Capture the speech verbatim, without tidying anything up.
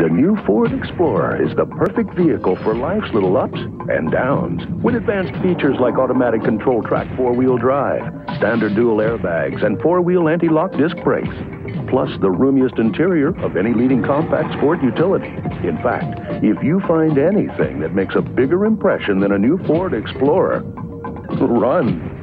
The new Ford Explorer is the perfect vehicle for life's little ups and downs, with advanced features like automatic control track four-wheel drive, standard dual airbags, and four-wheel anti-lock disc brakes, plus the roomiest interior of any leading compact sport utility. In fact, if you find anything that makes a bigger impression than a new Ford Explorer, run.